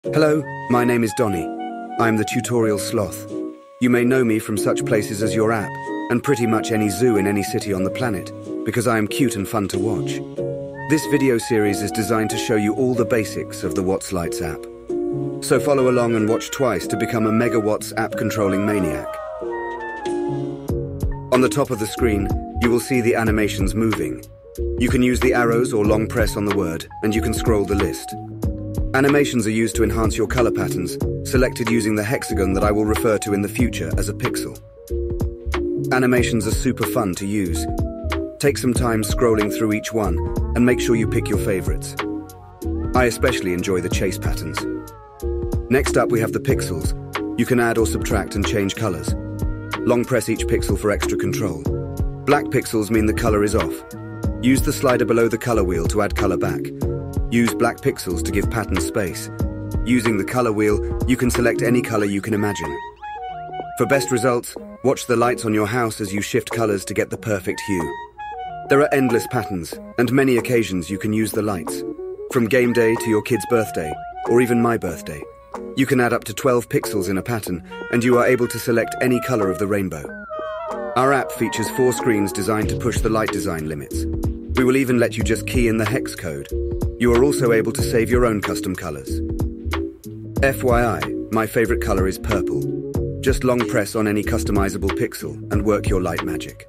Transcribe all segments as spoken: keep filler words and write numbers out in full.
Hello, my name is Donnie. I'm the tutorial sloth. You may know me from such places as your app, and pretty much any zoo in any city on the planet, because I am cute and fun to watch. This video series is designed to show you all the basics of the Watts Lights app. So follow along and watch twice to become a megawatts app controlling maniac. On the top of the screen, you will see the animations moving. You can use the arrows or long press on the word, and you can scroll the list. Animations are used to enhance your color patterns, selected using the hexagon that I will refer to in the future as a pixel. Animations are super fun to use. Take some time scrolling through each one, and make sure you pick your favorites. I especially enjoy the chase patterns. Next up we have the pixels. You can add or subtract and change colors. Long press each pixel for extra control. Black pixels mean the color is off. Use the slider below the color wheel to add color back. Use black pixels to give pattern space. Using the color wheel, you can select any color you can imagine. For best results, watch the lights on your house as you shift colors to get the perfect hue. There are endless patterns, and many occasions you can use the lights. From game day to your kid's birthday, or even my birthday. You can add up to twelve pixels in a pattern, and you are able to select any color of the rainbow. Our app features four screens designed to push the light design limits. We will even let you just key in the hex code. You are also able to save your own custom colors. F Y I, my favorite color is purple. Just long press on any customizable pixel and work your light magic.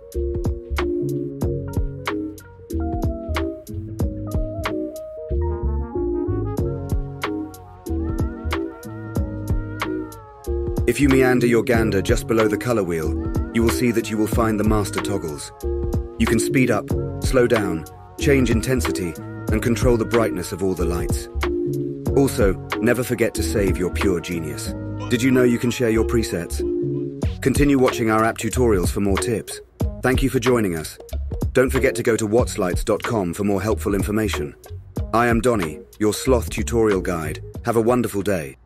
If you meander your gander just below the color wheel, you will see that you will find the master toggles. You can speed up, slow down, change intensity, and control the brightness of all the lights. Also, never forget to save your pure genius. Did you know you can share your presets? Continue watching our app tutorials for more tips. Thank you for joining us. Don't forget to go to watts lights dot com for more helpful information. I am Donnie, your sloth tutorial guide. Have a wonderful day.